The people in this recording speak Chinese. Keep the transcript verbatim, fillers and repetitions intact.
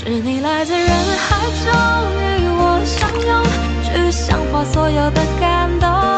是你来自人海中与我相拥，只想把所有的感动。